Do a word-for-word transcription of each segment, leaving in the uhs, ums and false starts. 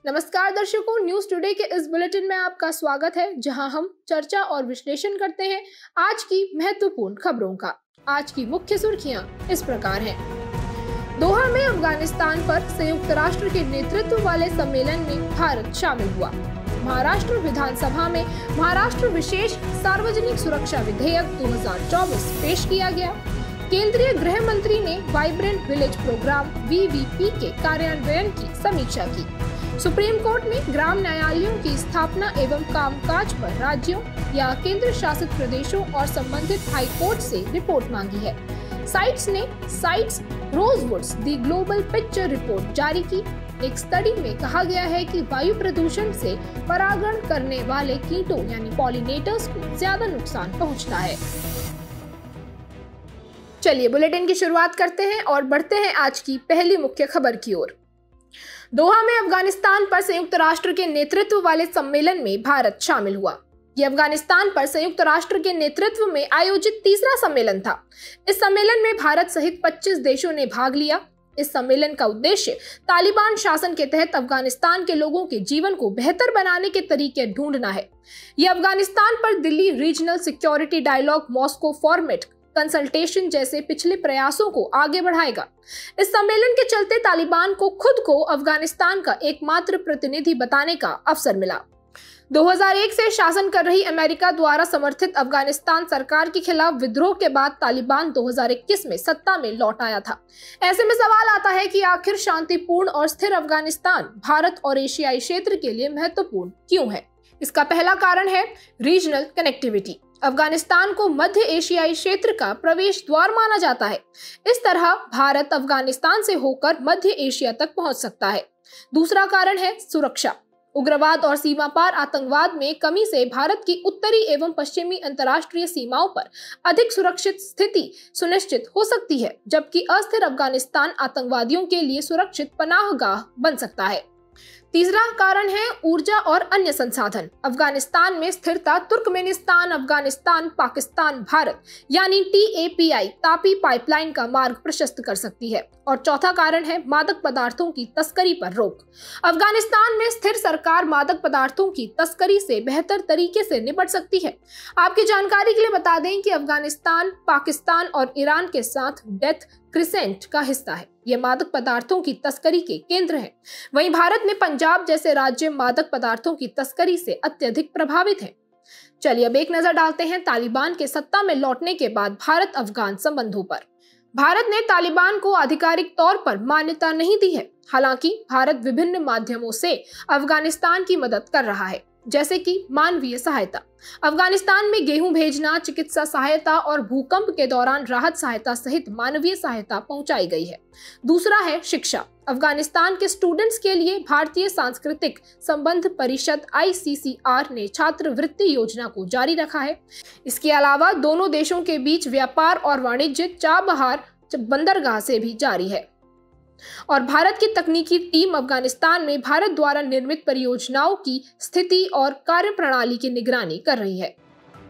नमस्कार दर्शकों, news today के इस बुलेटिन में आपका स्वागत है, जहां हम चर्चा और विश्लेषण करते हैं आज की महत्वपूर्ण खबरों का। आज की मुख्य सुर्खियां इस प्रकार हैं। दोहा में अफगानिस्तान पर संयुक्त राष्ट्र के नेतृत्व वाले सम्मेलन में भारत शामिल हुआ। महाराष्ट्र विधानसभा में महाराष्ट्र विशेष सार्वजनिक सुरक्षा विधेयक दो हज़ार चौबीस पेश किया गया। केंद्रीय गृह मंत्री ने vibrant village programme V V P के कार्यान्वयन की समीक्षा की। सुप्रीम कोर्ट ने ग्राम न्यायालयों की स्थापना एवं कामकाज पर राज्यों या केंद्र शासित प्रदेशों और संबंधित हाई कोर्ट से रिपोर्ट मांगी है। साइट्स ने CITES rosewoods the global picture report जारी की। एक स्टडी में कहा गया है कि वायु प्रदूषण से परागण करने वाले कीटों यानी पॉलिनेटर्स को ज्यादा नुकसान पहुंचता है। चलिए बुलेटिन की शुरुआत करते हैं और बढ़ते हैं आज की पहली मुख्य खबर की ओर। दोहा में अफगानिस्तान पर संयुक्त राष्ट्र के नेतृत्व वाले सम्मेलन में भारत शामिल हुआ। यह अफगानिस्तान पर संयुक्त राष्ट्र के नेतृत्व में आयोजित तीसरा सम्मेलन था। इस सम्मेलन में भारत सहित पच्चीस देशों ने भाग लिया। इस सम्मेलन का उद्देश्य तालिबान शासन के तहत अफगानिस्तान के लोगों के जीवन को बेहतर बनाने के तरीके ढूंढना है। यह अफगानिस्तान पर Delhi regional security dialogue Moscow format consultation जैसे पिछले प्रयासों को आगे बढ़ाएगा। इस सम्मेलन के चलते तालिबान को खुद को अफगानिस्तान का एकमात्र प्रतिनिधि बताने का अवसर मिला। दो हज़ार एक से शासन कर रही अमेरिका द्वारा समर्थित अफगानिस्तान सरकार के खिलाफ विद्रोह के बाद तालिबान दो हज़ार इक्कीस में सत्ता में लौट आया था। ऐसे में सवाल आता है कि आखिर शांतिपूर्ण और स्थिर अफगानिस्तान भारत और एशियाई क्षेत्र के लिए महत्वपूर्ण क्यों है? इसका पहला कारण है रीजनल कनेक्टिविटी। अफगानिस्तान को मध्य एशियाई क्षेत्र का प्रवेश द्वार माना जाता है। इस तरह भारत अफगानिस्तान से होकर मध्य एशिया तक पहुंच सकता है। दूसरा कारण है सुरक्षा। उग्रवाद और सीमा पार आतंकवाद में कमी से भारत की उत्तरी एवं पश्चिमी अंतर्राष्ट्रीय सीमाओं पर अधिक सुरक्षित स्थिति सुनिश्चित हो सकती है, जबकि अस्थिर अफगानिस्तान आतंकवादियों के लिए सुरक्षित पनाहगाह बन सकता है। तीसरा कारण है ऊर्जा और अन्य संसाधन। अफगानिस्तान में स्थिरता तुर्कमेनिस्तान, अफगानिस्तान, पाकिस्तान, भारत यानी T A P I TAPI pipeline का मार्ग प्रशस्त कर सकती है। और चौथा कारण है मादक पदार्थों की तस्करी पर रोक। अफगानिस्तान में स्थिर सरकार मादक पदार्थों की तस्करी से बेहतर तरीके से निपट सकती है। आपकी जानकारी के लिए बता दें कि अफगानिस्तान पाकिस्तान और ईरान के साथ डेथ क्रिसेंट का हिस्सा है। ये मादक पदार्थों की तस्करी के केंद्र हैं। वहीं भारत में पंजाब जैसे राज्य मादक पदार्थों की तस्करी से अत्यधिक प्रभावित है। चलिए अब एक नजर डालते हैं तालिबान के सत्ता में लौटने के बाद भारत अफगान संबंधों पर। भारत ने तालिबान को आधिकारिक तौर पर मान्यता नहीं दी है। हालांकि भारत विभिन्न माध्यमों से अफगानिस्तान की मदद कर रहा है, जैसे कि मानवीय सहायता। अफगानिस्तान में गेहूं भेजना, चिकित्सा सहायता और भूकंप के दौरान राहत सहायता सहित मानवीय सहायता पहुंचाई गई है। दूसरा है शिक्षा। अफगानिस्तान के स्टूडेंट्स के लिए भारतीय सांस्कृतिक संबंध परिषद आई सी सी आर ने छात्रवृत्ति योजना को जारी रखा है। इसके अलावा दोनों देशों के बीच व्यापार और वाणिज्य चाबहार बंदरगाह से भी जारी है। और भारत की तकनीकी टीम अफगानिस्तान में भारत द्वारा निर्मित परियोजनाओं की स्थिति और कार्यप्रणाली की निगरानी कर रही है।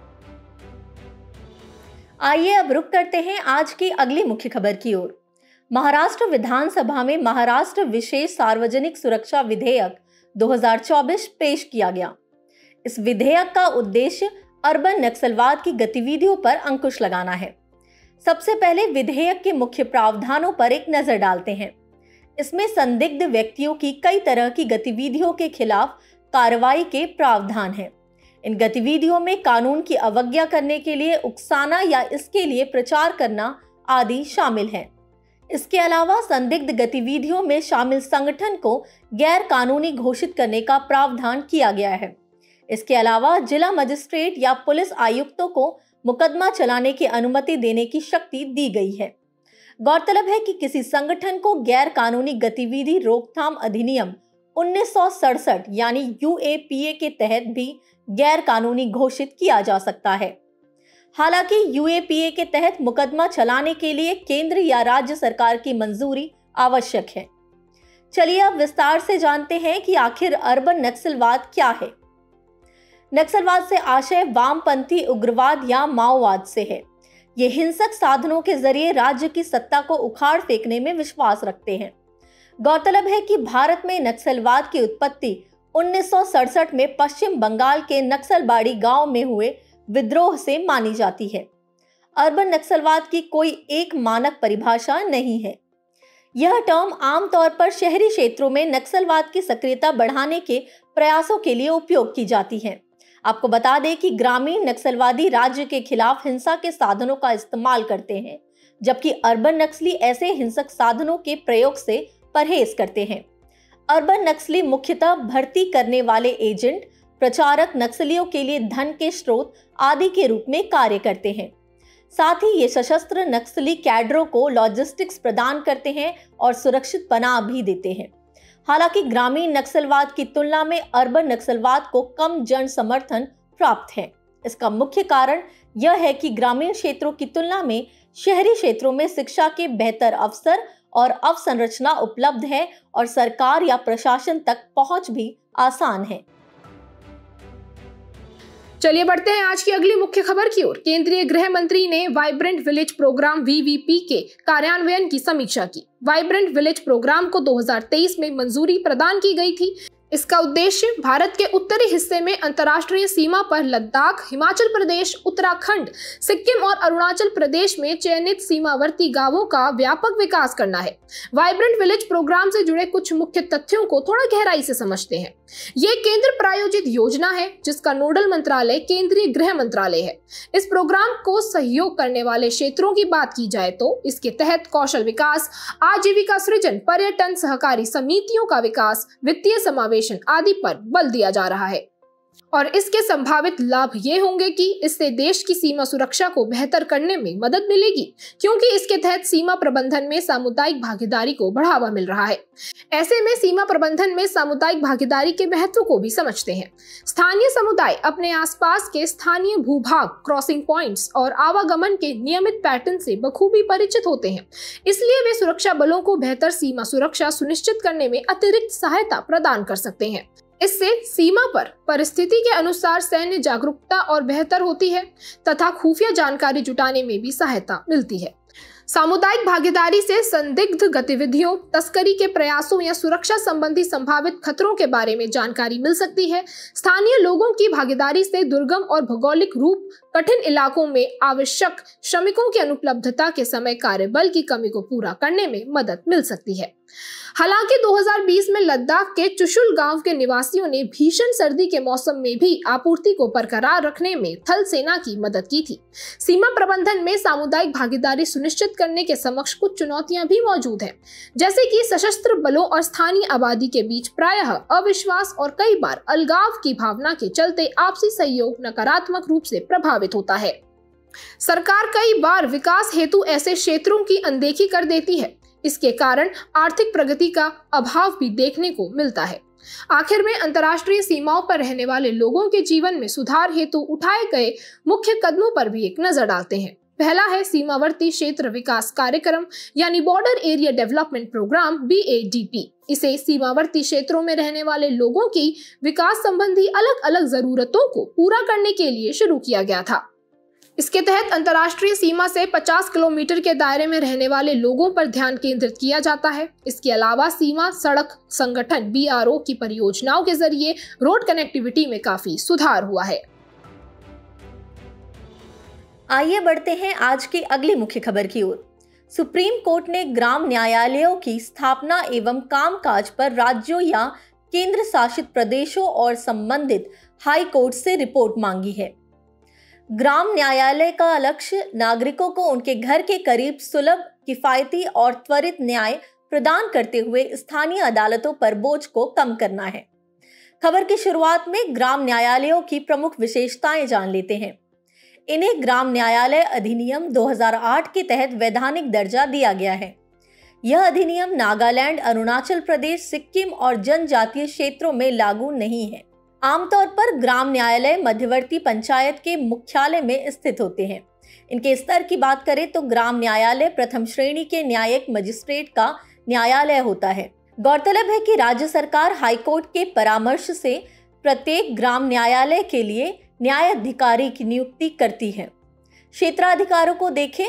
आइए अब रुक करते हैं आज की अगली मुख्य खबर की ओर। महाराष्ट्र विधानसभा में महाराष्ट्र विशेष सार्वजनिक सुरक्षा विधेयक दो हज़ार चौबीस पेश किया गया। इस विधेयक का उद्देश्य अर्बन नक्सलवाद की गतिविधियों पर अंकुश लगाना है। सबसे पहले विधेयक के मुख्य प्रावधानों पर एक नजर डालते हैं। इसमें संदिग्ध व्यक्तियों की कई तरह की गतिविधियों के खिलाफ कार्रवाई के प्रावधान हैं। इन गतिविधियों में कानून की अवज्ञा करने के लिए उकसाना या इसके लिए प्रचार करना आदि शामिल हैं। इसके अलावा संदिग्ध गतिविधियों में शामिल संगठन को गैर कानूनी घोषित करने का प्रावधान किया गया है। इसके अलावा जिला मजिस्ट्रेट या पुलिस आयुक्तों को मुकदमा चलाने की अनुमति देने की शक्ति दी गई है। गौरतलब है कि किसी संगठन को गैर कानूनी गतिविधि रोकथाम अधिनियम उन्नीस सौ सड़सठ यानी यू ए पी ए के तहत भी गैर कानूनी घोषित किया जा सकता है। हालांकि यू ए पी ए के तहत मुकदमा चलाने के लिए केंद्र या राज्य सरकार की मंजूरी आवश्यक है। चलिए अब विस्तार से जानते हैं कि आखिर अर्बन नक्सलवाद क्या है। नक्सलवाद से आशय वामपंथी उग्रवाद या माओवाद से है। ये हिंसक साधनों के जरिए राज्य की सत्ता को उखाड़ फेंकने में विश्वास रखते हैं। गौरतलब है कि भारत में नक्सलवाद की उत्पत्ति उन्नीस सौ सड़सठ में पश्चिम बंगाल के नक्सलबाड़ी गांव में हुए विद्रोह से मानी जाती है। अर्बन नक्सलवाद की कोई एक मानक परिभाषा नहीं है। यह टर्म आमतौर पर शहरी क्षेत्रों में नक्सलवाद की सक्रियता बढ़ाने के प्रयासों के लिए उपयोग की जाती है। आपको बता दें कि ग्रामीण नक्सलवादी राज्य के खिलाफ हिंसा के साधनों का इस्तेमाल करते हैं, जबकि अर्बन नक्सली ऐसे हिंसक साधनों के प्रयोग से परहेज करते हैं। अर्बन नक्सली मुख्यतः भर्ती करने वाले एजेंट, प्रचारक, नक्सलियों के लिए धन के स्रोत आदि के रूप में कार्य करते हैं। साथ ही ये सशस्त्र नक्सली कैडरों को लॉजिस्टिक्स प्रदान करते हैं और सुरक्षित पनाह भी देते हैं। हालांकि ग्रामीण नक्सलवाद की तुलना में अर्बन नक्सलवाद को कम जन समर्थन प्राप्त है। इसका मुख्य कारण यह है कि ग्रामीण क्षेत्रों की तुलना में शहरी क्षेत्रों में शिक्षा के बेहतर अवसर और अवसंरचना उपलब्ध है और सरकार या प्रशासन तक पहुंच भी आसान है। चलिए बढ़ते हैं आज की अगली मुख्य खबर की ओर। केंद्रीय गृह मंत्री ने vibrant village programme V V P के कार्यान्वयन की समीक्षा की। वाइब्रेंट विलेज प्रोग्राम को दो हज़ार तेईस में मंजूरी प्रदान की गई थी। इसका उद्देश्य भारत के उत्तरी हिस्से में अंतर्राष्ट्रीय सीमा पर लद्दाख, हिमाचल प्रदेश, उत्तराखंड, सिक्किम और अरुणाचल प्रदेश में चयनित सीमावर्ती गांवों का व्यापक विकास करना है। वाइब्रेंट विलेज प्रोग्राम से जुड़े कुछ मुख्य तथ्यों को थोड़ा गहराई से समझते हैं। ये केंद्र प्रायोजित योजना है जिसका नोडल मंत्रालय केंद्रीय गृह मंत्रालय है। इस प्रोग्राम को सहयोग करने वाले क्षेत्रों की बात की जाए तो इसके तहत कौशल विकास, आजीविका सृजन, पर्यटन, सहकारी समितियों का विकास, वित्तीय समावेशन आदि पर बल दिया जा रहा है और इसके संभावित लाभ ये होंगे कि इससे देश की सीमा सुरक्षा को बेहतर करने में मदद मिलेगी, क्योंकि इसके तहत सीमा प्रबंधन में सामुदायिक भागीदारी को बढ़ावा मिल रहा है। ऐसे में सीमा प्रबंधन में सामुदायिक भागीदारी के महत्व को भी समझते हैं। स्थानीय समुदाय अपने आसपास के स्थानीय भूभाग, क्रॉसिंग पॉइंट्स और आवागमन के नियमित पैटर्न से बखूबी परिचित होते हैं, इसलिए वे सुरक्षा बलों को बेहतर सीमा सुरक्षा सुनिश्चित करने में अतिरिक्त सहायता प्रदान कर सकते हैं। इससे सीमा पर परिस्थिति के अनुसार सैन्य जागरूकता और बेहतर होती है तथा खुफिया जानकारी जुटाने में भी सहायता मिलती है। सामुदायिक भागीदारी से संदिग्ध गतिविधियों, तस्करी के प्रयासों या सुरक्षा संबंधी संभावित खतरों के बारे में जानकारी मिल सकती है। स्थानीय लोगों की भागीदारी से दुर्गम और भौगोलिक रूप कठिन इलाकों में आवश्यक श्रमिकों की अनुपलब्धता के समय कार्यबल की कमी को पूरा करने में मदद मिल सकती है। हालांकि दो हज़ार बीस में लद्दाख के चुशुल गांव के निवासियों ने भीषण सर्दी के मौसम में भी आपूर्ति को बरकरार रखने में थल सेना की मदद की थी। सीमा प्रबंधन में सामुदायिक भागीदारी सुनिश्चित करने के समक्ष कुछ चुनौतियां भी मौजूद हैं, जैसे कि सशस्त्र बलों और स्थानीय आबादी के बीच प्रायः अविश्वास और कई बार अलगाव की भावना के चलते आपसी सहयोग नकारात्मक रूप से प्रभावित होता है। सरकार कई बार विकास हेतु ऐसे क्षेत्रों की अनदेखी कर देती है। इसके कारण आर्थिक प्रगति का अभाव भी देखने को मिलता है। आखिर में अंतर्राष्ट्रीय सीमाओं पर रहने वाले लोगों के जीवन में सुधार हेतु उठाए गए मुख्य कदमों पर भी एक नजर डालते हैं। पहला है सीमावर्ती क्षेत्र विकास कार्यक्रम यानी border area development programme B A D P. इसे सीमावर्ती क्षेत्रों में रहने वाले लोगों की विकास संबंधी अलग अलग जरूरतों को पूरा करने के लिए शुरू किया गया था। इसके तहत अंतर्राष्ट्रीय सीमा से पचास किलोमीटर के दायरे में रहने वाले लोगों पर ध्यान केंद्रित किया जाता है। इसके अलावा सीमा सड़क संगठन बी आर ओ की परियोजनाओं के जरिए रोड कनेक्टिविटी में काफी सुधार हुआ है। आइए बढ़ते हैं आज की अगली मुख्य खबर की ओर। सुप्रीम कोर्ट ने ग्राम न्यायालयों की स्थापना एवं कामकाज पर राज्यों या केंद्र शासित प्रदेशों और संबंधित हाई कोर्ट से रिपोर्ट मांगी है। ग्राम न्यायालय का लक्ष्य नागरिकों को उनके घर के करीब सुलभ, किफायती और त्वरित न्याय प्रदान करते हुए स्थानीय अदालतों पर बोझ को कम करना है। खबर की शुरुआत में ग्राम न्यायालयों की प्रमुख विशेषताएं जान लेते हैं। इन्हें ग्राम न्यायालय अधिनियम दो हज़ार आठ के तहत वैधानिक दर्जा दिया गया है। यह अधिनियम नागालैंड, अरुणाचल प्रदेश, सिक्किम और जनजातीय क्षेत्रों में लागू नहीं है। आमतौर पर ग्राम न्यायालय मध्यवर्ती पंचायत के मुख्यालय में स्थित होते हैं। इनके स्तर की बात करें तो ग्राम न्यायालय प्रथम श्रेणी के न्यायिक मजिस्ट्रेट का न्यायालय होता है। गौरतलब है कि राज्य सरकार हाईकोर्ट के परामर्श से प्रत्येक ग्राम न्यायालय के लिए न्यायाधिकारी की नियुक्ति करती है। क्षेत्राधिकारों को देखें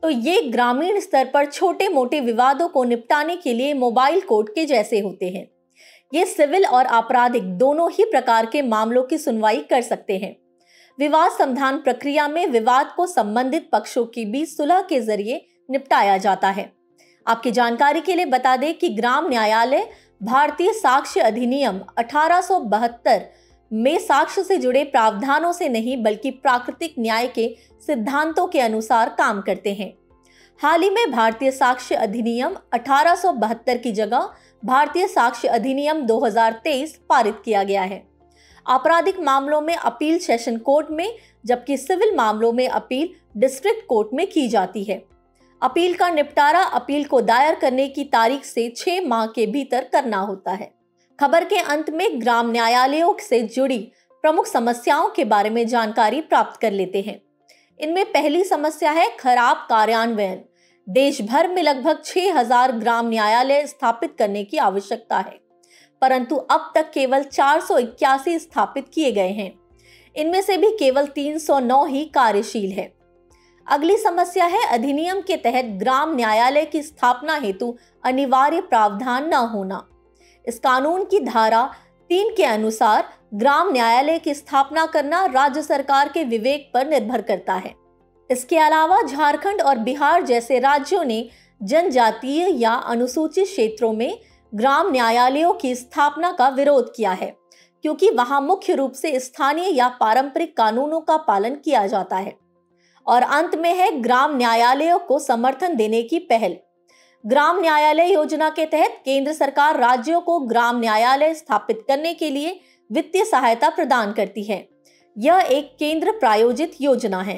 तो ये ग्रामीण स्तर पर छोटे मोटे विवादों को निपटाने के लिए मोबाइल कोर्ट के जैसे होते हैं। ये सिविल और आपराधिक दोनों ही प्रकार के मामलों की सुनवाई कर सकते हैं। विवाद समाधान प्रक्रिया में विवाद को संबंधित पक्षों के बीच सुलह के जरिए निपटाया जाता है। आपकी जानकारी के लिए बता दें कि ग्राम न्यायालय भारतीय साक्ष्य अधिनियम अठारह सौ बहत्तर में साक्ष्य से जुड़े प्रावधानों से नहीं बल्कि प्राकृतिक न्याय के सिद्धांतों के अनुसार काम करते हैं। हाल ही में भारतीय साक्ष्य अधिनियम अठारह सौ बहत्तर की जगह भारतीय साक्ष्य अधिनियम दो हज़ार तेईस पारित किया गया है। आपराधिक मामलों में अपील सेशन कोर्ट में, जबकि सिविल मामलों में अपील डिस्ट्रिक्ट कोर्ट में की जाती है। अपील का निपटारा अपील को दायर करने की तारीख से छह माह के भीतर करना होता है। खबर के अंत में ग्राम न्यायालयों से जुड़ी प्रमुख समस्याओं के बारे में जानकारी प्राप्त कर लेते हैं। इनमें पहली समस्या है खराब कार्यान्वयन। देश भर में लगभग छह हज़ार ग्राम न्यायालय स्थापित करने की आवश्यकता है, परंतु अब तक केवल चार सौ इक्यासी स्थापित किए गए हैं। इनमें से भी केवल तीन सौ नौ ही कार्यशील है। अगली समस्या है अधिनियम के तहत ग्राम न्यायालय की स्थापना हेतु अनिवार्य प्रावधान न होना। इस कानून की धारा तीन के अनुसार ग्राम न्यायालय की स्थापना करना राज्य सरकार के विवेक पर निर्भर करता है। इसके अलावा झारखंड और बिहार जैसे राज्यों ने जनजातीय या अनुसूचित क्षेत्रों में ग्राम न्यायालयों की स्थापना का विरोध किया है, क्योंकि वहां मुख्य रूप से स्थानीय या पारंपरिक कानूनों का पालन किया जाता है। और अंत में है ग्राम न्यायालयों को समर्थन देने की पहल। ग्राम न्यायालय योजना के तहत केंद्र सरकार राज्यों को ग्राम न्यायालय स्थापित करने के लिए वित्तीय सहायता प्रदान करती है। यह एक केंद्र प्रायोजित योजना है।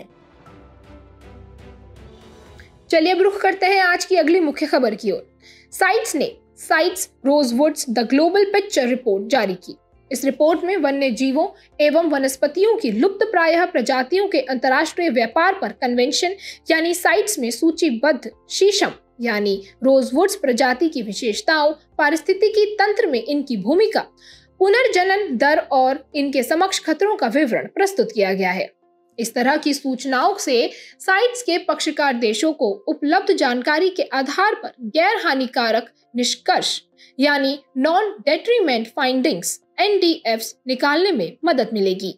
चलिए अब रुख करते हैं आज की अगली मुख्य खबर की ओर। साइट्स ने CITES rosewoods the global picture report जारी की। इस रिपोर्ट में वन्य जीवों एवं वनस्पतियों की लुप्त प्रायः प्रजातियों के अंतर्राष्ट्रीय व्यापार पर कन्वेंशन यानी साइट्स में सूचीबद्ध शीशम यानी रोजवुड्स प्रजाति की विशेषताओं, पारिस्थितिकी तंत्र में इनकी भूमिका, पुनर्जनन दर और इनके समक्ष खतरों का विवरण प्रस्तुत किया गया है। इस तरह की सूचनाओं से साइट्स के पक्षकार देशों को उपलब्ध जानकारी के आधार पर गैर हानिकारक निष्कर्ष यानी non detriment findings N D Fs निकालने में मदद मिलेगी।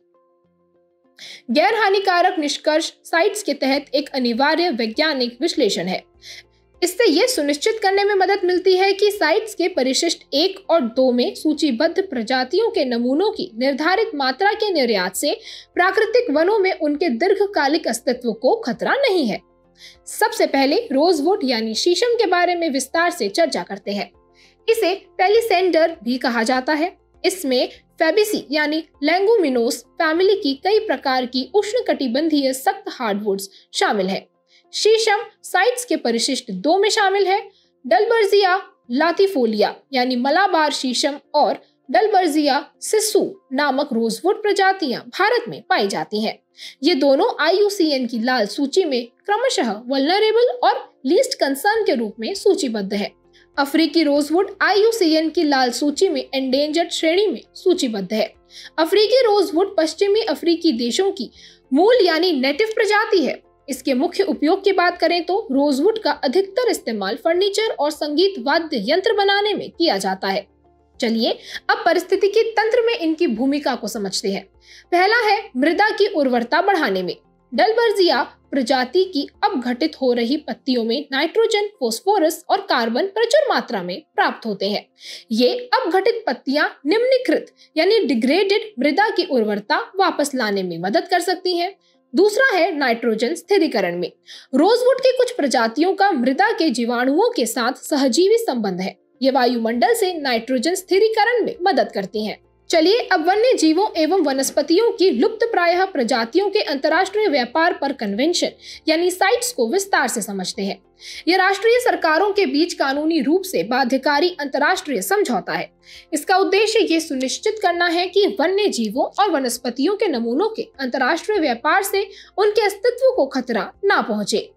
गैर हानिकारक निष्कर्ष साइट्स के तहत एक अनिवार्य वैज्ञानिक विश्लेषण है। इससे यह सुनिश्चित करने में मदद मिलती है कि साइट्स के परिशिष्ट एक और दो में सूचीबद्ध प्रजातियों के नमूनों की निर्धारित मात्रा के निर्यात से प्राकृतिक वनों में उनके दीर्घकालिक अस्तित्व को खतरा नहीं है। सबसे पहले रोजवुड यानी शीशम के बारे में विस्तार से चर्चा करते हैं। इसे पेलिसेंडर भी कहा जाता है। इसमें फेबिसी यानी लेंगुमिनोस फैमिली की कई प्रकार की उष्णकटिबंधीय सख्त हार्डवुड्स शामिल है। शीशम साइट्स के परिशिष्ट दो में शामिल है। डलबर्जिया लातीफोलिया यानी मलाबार शीशम और डलबर्जिया सिसु नामक रोजवुड प्रजातियां भारत में पाई जाती हैं। ये दोनों आई यू सी एन की लाल सूची में क्रमशः वल्नरेबल और लीस्ट कंसर्न के रूप में सूचीबद्ध है। अफ्रीकी rosewood I U C N की लाल सूची में एंडेंजर्ड श्रेणी में सूचीबद्ध है। अफ्रीकी रोजवुड पश्चिमी अफ्रीकी देशों की मूल यानी नेटिव प्रजाति है। इसके मुख्य उपयोग की बात करें तो रोजवुड का अधिकतर इस्तेमाल फर्नीचर और संगीत वाद्य यंत्र बनाने में किया जाता है। चलिए अब परिस्थितिकी तंत्र में इनकी भूमिका को समझते हैं। पहला है मृदा की उर्वरता बढ़ाने में। डलबर्जिया प्रजाति की अपघटित हो रही पत्तियों में नाइट्रोजन, फोस्फोरस और कार्बन प्रचुर मात्रा में प्राप्त होते हैं। ये अपघटित पत्तियां निम्नीकृत यानी डिग्रेडेड मृदा की उर्वरता वापस लाने में मदद कर सकती हैं। दूसरा है नाइट्रोजन स्थिरीकरण में। रोजवुड की कुछ प्रजातियों का मृदा के जीवाणुओं के साथ सहजीवी संबंध है। ये वायुमंडल से नाइट्रोजन स्थिरीकरण में मदद करती हैं। चलिए अब वन्य जीवों एवं वनस्पतियों की लुप्त प्रायः प्रजातियों के अंतर्राष्ट्रीय व्यापार पर कन्वेंशन यानी साइट्स को विस्तार से समझते हैं। यह राष्ट्रीय सरकारों के बीच कानूनी रूप से बाध्यकारी अंतर्राष्ट्रीय समझौता है। इसका उद्देश्य ये सुनिश्चित करना है कि वन्य जीवों और वनस्पतियों के नमूनों के अंतर्राष्ट्रीय व्यापार से उनके अस्तित्व को खतरा ना पहुंचे।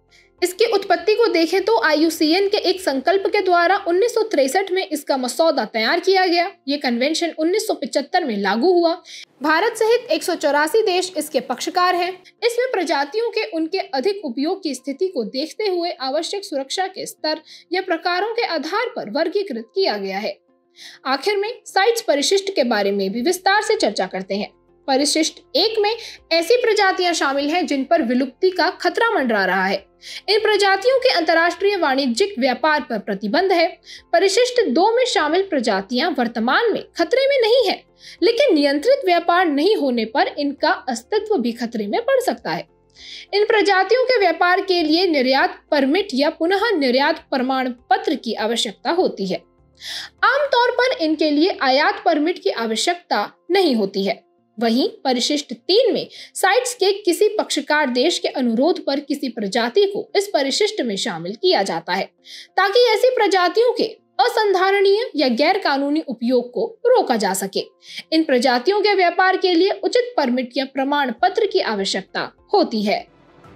इसकी उत्पत्ति को देखें तो आई यू सी एन के एक संकल्प के द्वारा उन्नीस सौ तिरसठ में इसका मसौदा तैयार किया गया। ये कन्वेंशन उन्नीस सौ पचहत्तर में लागू हुआ। भारत सहित एक सौ चौरासी देश इसके पक्षकार हैं। इसमें प्रजातियों के उनके अधिक उपयोग की स्थिति को देखते हुए आवश्यक सुरक्षा के स्तर या प्रकारों के आधार पर वर्गीकृत किया गया है। आखिर में साइट्स परिशिष्ट के बारे में भी विस्तार से चर्चा करते हैं। परिशिष्ट एक में ऐसी प्रजातियां शामिल हैं जिन पर विलुप्ति का खतरा मंडरा रहा है। इन प्रजातियों के अंतर्राष्ट्रीय वाणिज्यिक व्यापार पर प्रतिबंध है। परिशिष्ट दो में शामिल प्रजातियां वर्तमान में खतरे में नहीं है, लेकिन नियंत्रित व्यापार नहीं होने पर इनका अस्तित्व भी खतरे में पड़ सकता है। इन प्रजातियों के व्यापार के लिए निर्यात परमिट या पुनः निर्यात प्रमाण पत्र की आवश्यकता होती है। आमतौर पर इनके लिए आयात परमिट की आवश्यकता नहीं होती है। वहीं परिशिष्ट तीन में साइट्स के किसी पक्षकार देश के अनुरोध पर किसी प्रजाति को इस परिशिष्ट में शामिल किया जाता है, ताकि ऐसी प्रजातियों के असंधारणीय या गैर कानूनी उपयोग को रोका जा सके। इन प्रजातियों के व्यापार के लिए उचित परमिट या प्रमाण पत्र की आवश्यकता होती है।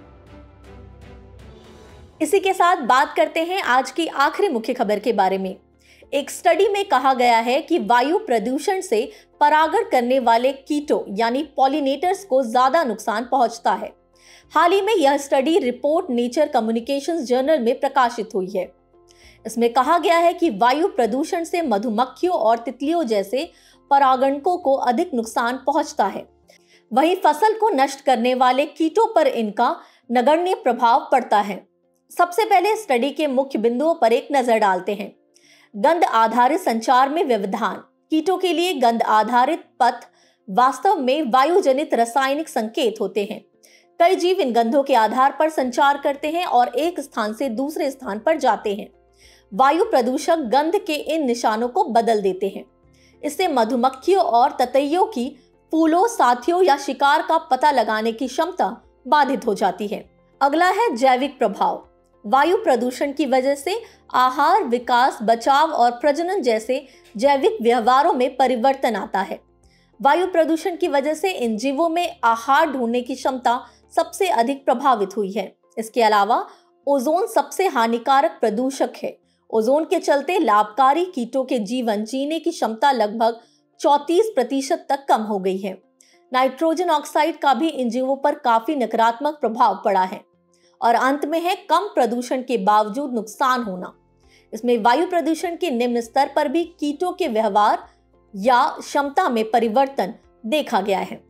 इसी के साथ बात करते हैं आज की आखिरी मुख्य खबर के बारे में। एक स्टडी में कहा गया है कि वायु प्रदूषण से परागण करने वाले कीटों यानी पॉलिनेटर्स को ज्यादा नुकसान पहुंचता है। हाल ही में यह study report Nature Communications journal में प्रकाशित हुई है। इसमें कहा गया है कि वायु प्रदूषण से मधुमक्खियों और तितलियों जैसे परागणकों को अधिक नुकसान पहुंचता है। वहीं फसल को नष्ट करने वाले कीटों पर इनका नगण्य प्रभाव पड़ता है। सबसे पहले स्टडी के मुख्य बिंदुओं पर एक नजर डालते हैं। गंध आधारित संचार में व्यवधान। कीटों के लिए गंध आधारित पथ वास्तव में वायुजनित रासायनिक संकेत होते हैं। कई जीव इन गंधों के आधार पर संचार करते हैं और एक स्थान से दूसरे स्थान पर जाते हैं। वायु प्रदूषक गंध के इन निशानों को बदल देते हैं। इससे मधुमक्खियों और ततैयों की फूलों, साथियों या शिकार का पता लगाने की क्षमता बाधित हो जाती है। अगला है जैविक प्रभाव। वायु प्रदूषण की वजह से आहार, विकास, बचाव और प्रजनन जैसे जैविक व्यवहारों में परिवर्तन आता है। वायु प्रदूषण की वजह से इन जीवों में आहार ढूंढने की क्षमता सबसे अधिक प्रभावित हुई है। इसके अलावा ओजोन सबसे हानिकारक प्रदूषक है। ओजोन के चलते लाभकारी कीटों के जीवन जीने की क्षमता लगभग चौंतीस प्रतिशत तक कम हो गई है। नाइट्रोजन ऑक्साइड का भी इन जीवों पर काफी नकारात्मक प्रभाव पड़ा है। और अंत में है कम प्रदूषण के बावजूद नुकसान होना। इसमें वायु प्रदूषण के निम्न स्तर पर भी कीटों के व्यवहार या क्षमता में परिवर्तन देखा गया है।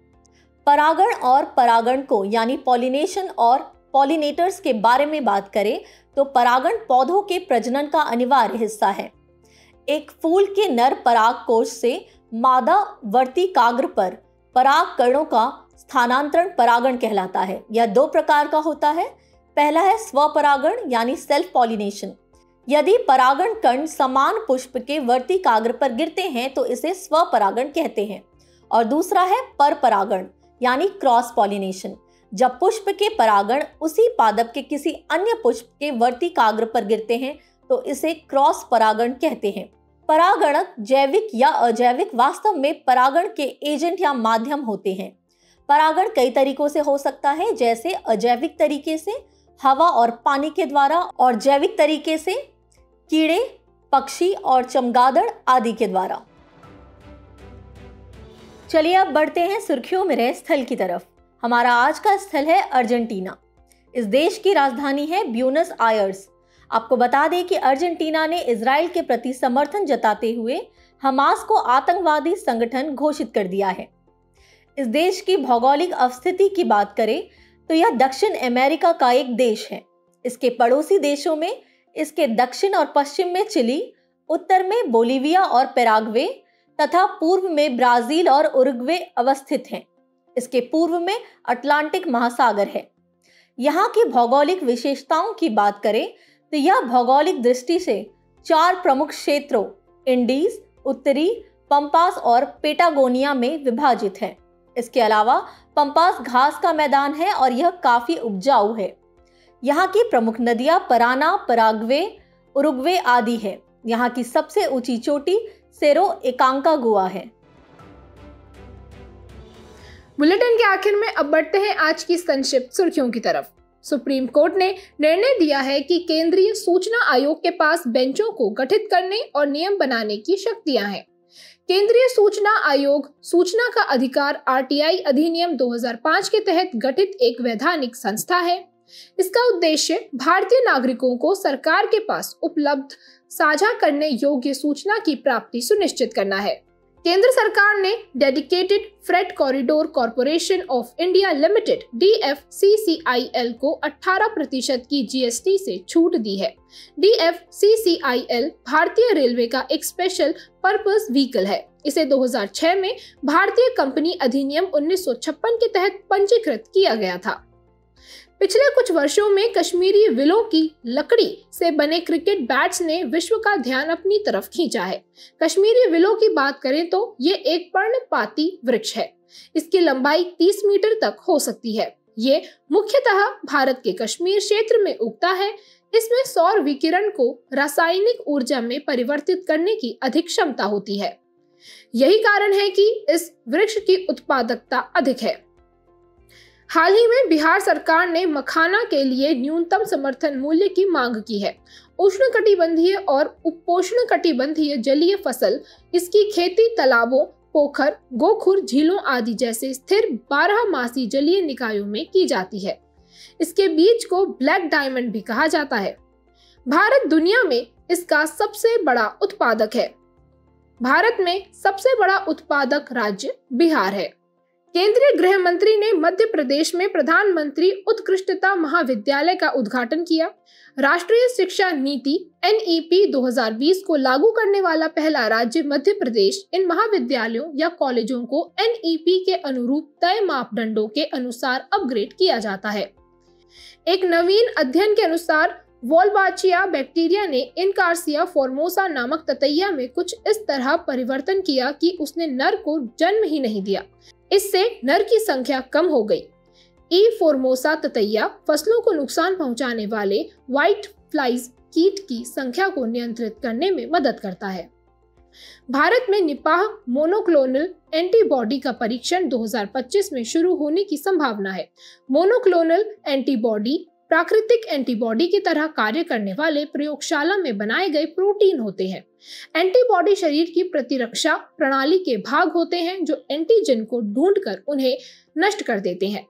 परागण और परागण को यानी पॉलिनेशन और पॉलिनेटर्स के बारे में बात करें तो परागण पौधों के प्रजनन का अनिवार्य हिस्सा है। एक फूल के नर पराग कोश से मादा वर्तिकाग्र पर पराग कणों का स्थानांतरण परागण कहलाता है। यह दो प्रकार का होता है। पहला है स्वपरागण यानी सेल्फ पॉलिनेशन। यदि परागण कण समान पुष्प के वर्तिकाग्र पर गिरते हैं तो इसे स्वपरागण कहते हैं। और दूसरा है परपरागण यानी क्रॉस पॉलिनेशन। जब पुष्प के परागण उसी पादप के किसी अन्य पुष्प के वर्तिकाग्र पर गिरते हैं तो इसे क्रॉस परागण कहते हैं। परागणक जैविक या अजैविक वास्तव में परागण के एजेंट या माध्यम होते हैं। परागण कई तरीकों से हो सकता है, जैसे अजैविक तरीके से हवा और पानी के द्वारा, और जैविक तरीके से कीड़े, पक्षी और चमगादड़ आदि के द्वारा। चलिए अब बढ़ते हैं सुर्खियों में रहे स्थल की तरफ। हमारा आज का स्थल है अर्जेंटीना। इस देश की राजधानी है ब्यूनस आयर्स। आपको बता दें कि अर्जेंटीना ने इजराइल के प्रति समर्थन जताते हुए हमास को आतंकवादी संगठन घोषित कर दिया है। इस देश की भौगोलिक अवस्थिति की बात करें तो यह दक्षिण अमेरिका का एक देश है। इसके पड़ोसी देशों में इसके दक्षिण और पश्चिम में चिली, उत्तर में बोलीविया और पैराग्वे तथा पूर्व में ब्राजील और उरुग्वे अवस्थित हैं। इसके पूर्व में अटलांटिक महासागर है। यहाँ की भौगोलिक विशेषताओं की बात करें तो यह भौगोलिक दृष्टि से चार प्रमुख क्षेत्रों इंडीज, उत्तरी पंपास और पेटागोनिया में विभाजित है। इसके अलावा पंपास घास का मैदान है और यह काफी उपजाऊ है। यहाँ की प्रमुख नदियां पराना, पराग्वे, उरुग्वे आदि है। यहाँ की सबसे ऊंची चोटी सेरो एकांकागुआ है। बुलेटिन के आखिर में अब बढ़ते हैं आज की संक्षिप्त सुर्खियों की तरफ। सुप्रीम कोर्ट ने निर्णय दिया है कि केंद्रीय सूचना आयोग के पास बेंचों को गठित करने और नियम बनाने की शक्तियां हैं। केंद्रीय सूचना आयोग सूचना का अधिकार आर टी आई अधिनियम दो हज़ार पाँच के तहत गठित एक वैधानिक संस्था है। इसका उद्देश्य भारतीय नागरिकों को सरकार के पास उपलब्ध साझा करने योग्य सूचना की प्राप्ति सुनिश्चित करना है। केंद्र सरकार ने dedicated freight corridor corporation of India limited D F C C I L को अठारह प्रतिशत की जी एस टी से छूट दी है। D F C C I L भारतीय रेलवे का एक स्पेशल पर्पस व्हीकल है। इसे दो हज़ार छह में भारतीय कंपनी अधिनियम उन्नीस सौ छप्पन के तहत पंजीकृत किया गया था। पिछले कुछ वर्षों में कश्मीरी विलों की लकड़ी से बने क्रिकेट बैट्स ने विश्व का ध्यान अपनी तरफ खींचा है। कश्मीरी विलों की बात करें तो ये एक पर्णपाती वृक्ष है। इसकी लंबाई तीस मीटर तक हो सकती है। ये मुख्यतः भारत के कश्मीर क्षेत्र में उगता है। इसमें सौर विकिरण को रासायनिक ऊर्जा में परिवर्तित करने की अधिक क्षमता होती है। यही कारण है कि इस वृक्ष की उत्पादकता अधिक है। हाल ही में बिहार सरकार ने मखाना के लिए न्यूनतम समर्थन मूल्य की मांग की है। उष्णकटिबंधीय और उपोष्णकटिबंधीय जलीय फसल इसकी खेती तालाबों, पोखर, गोखुर, झीलों आदि जैसे स्थिर बारह मासी जलीय निकायों में की जाती है। इसके बीज को ब्लैक डायमंड भी कहा जाता है। भारत दुनिया में इसका सबसे बड़ा उत्पादक है। भारत में सबसे बड़ा उत्पादक राज्य बिहार है। केंद्रीय गृह मंत्री ने मध्य प्रदेश में प्रधानमंत्री उत्कृष्टता महाविद्यालय का उद्घाटन किया। राष्ट्रीय शिक्षा नीति एन ई पी दो हज़ार बीस को लागू करने वाला पहला राज्य मध्य प्रदेश इन महाविद्यालयों या कॉलेजों को एन ई पी के अनुरूप तय मापदंडों के अनुसार अपग्रेड किया जाता है। एक नवीन अध्ययन के अनुसार वॉल्बाचिया बैक्टीरिया ने इनकार्सिया फॉर्मोसा नामक ततैया में कुछ इस तरह परिवर्तन किया कि उसने नर को जन्म ही नहीं दिया। इससे नर की संख्या कम हो गई। ई फॉर्मोसा ततैया फसलों को नुकसान पहुंचाने वाले व्हाइट फ्लाइज कीट की संख्या को नियंत्रित करने में मदद करता है। भारत में निपाह मोनोक्लोनल एंटीबॉडी का परीक्षण दो हज़ार पच्चीस में शुरू होने की संभावना है। मोनोक्लोनल एंटीबॉडी प्राकृतिक एंटीबॉडी की तरह कार्य करने वाले प्रयोगशाला में बनाए गए प्रोटीन होते हैं। एंटीबॉडी शरीर की प्रतिरक्षा प्रणाली के भाग होते हैं जो एंटीजन को ढूंढकर उन्हें नष्ट कर देते हैं।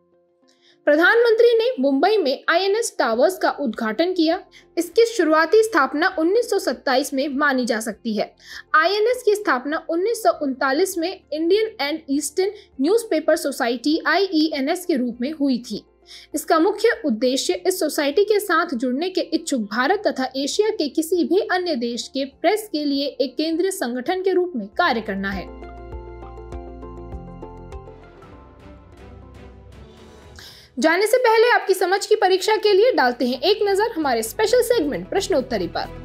प्रधानमंत्री ने मुंबई में आई एन एस टावर्स का उद्घाटन किया। इसकी शुरुआती स्थापना उन्नीस सौ सत्ताईस में मानी जा सकती है। आई एन एस की स्थापना उन्नीस सौ उनतालीस में Indian and Eastern newspaper society I E N S के रूप में हुई थी। इसका मुख्य उद्देश्य इस सोसाइटी के साथ जुड़ने के इच्छुक भारत तथा एशिया के किसी भी अन्य देश के प्रेस के लिए एक केंद्रीय संगठन के रूप में कार्य करना है। जाने से पहले आपकी समझ की परीक्षा के लिए डालते हैं एक नजर हमारे स्पेशल सेगमेंट प्रश्नोत्तरी पर।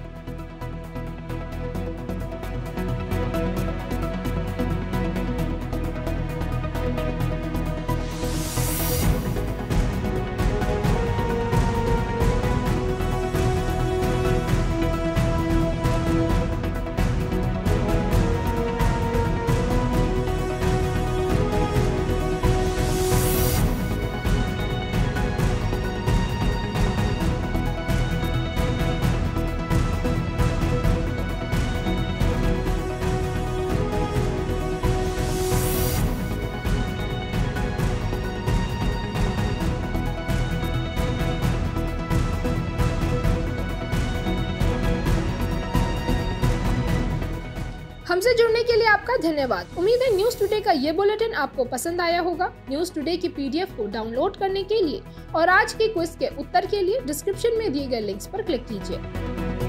हमसे जुड़ने के लिए आपका धन्यवाद। उम्मीद है न्यूज टुडे का ये बुलेटिन आपको पसंद आया होगा। न्यूज टुडे की पी डी एफ को डाउनलोड करने के लिए और आज के क्विज के उत्तर के लिए डिस्क्रिप्शन में दिए गए लिंक्स पर क्लिक कीजिए।